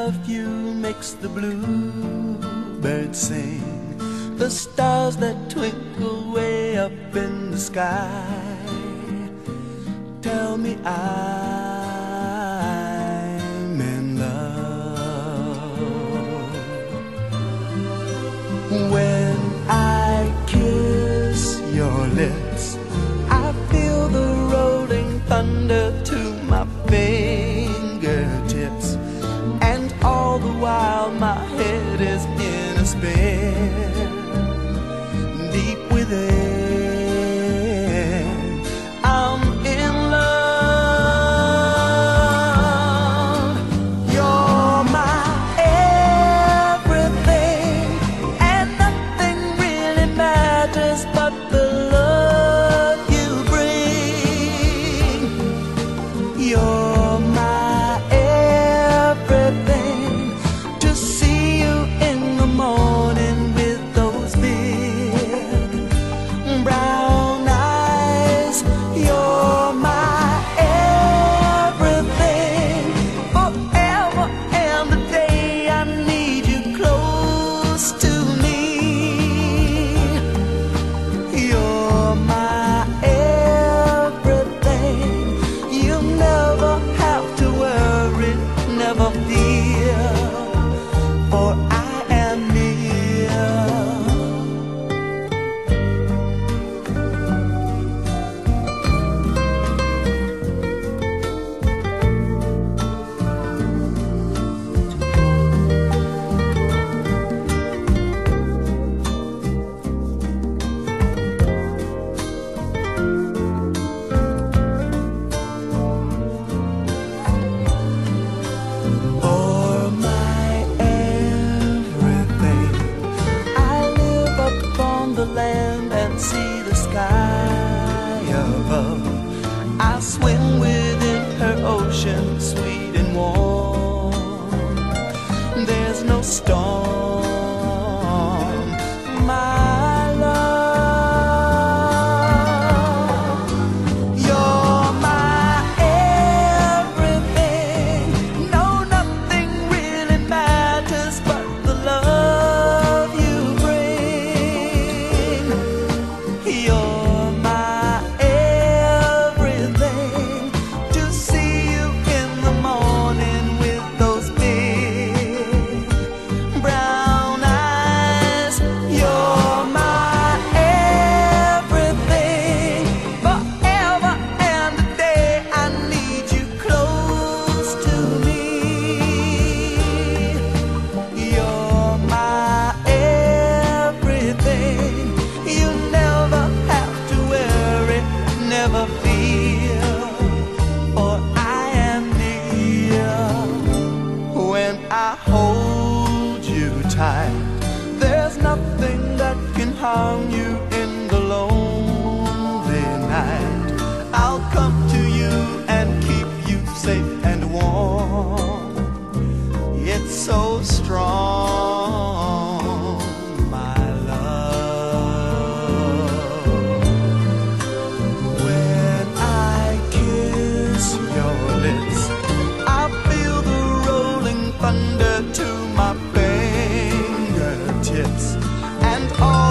of you makes the bluebirds sing, the stars that twinkle way up in the sky tell me I'm in love. When I kiss your lips, I feel the rolling thunder to my fingertips, and all the while my head is in a spin. Deep within, I'm in love. You're my everything, and nothing really matters but the love you bring. You're my everything. To see you in the morning with those big brown eyes, you're my everything. Forever and the day I need you close to me. You're my everything. You never have to worry, never fear, for I am near. For my everything, I live upon the land and see the sky above. I swim within her ocean, sweet and warm. There's no storm, my love. You're my everything. No, nothing really matters but the love you bring. You're my everything. To see you in the morning with those big brown eyes, you're my everything. Forever and a day I need you close to me. You're my everything. You never have to worry, never fear, for I am near. When I hold you tight, there's nothing that can harm you in the lonely night. I'll come to you and keep you safe and warm. It's so strong, my love. When I kiss your lips, I feel the rolling thunder to my fingertips, and all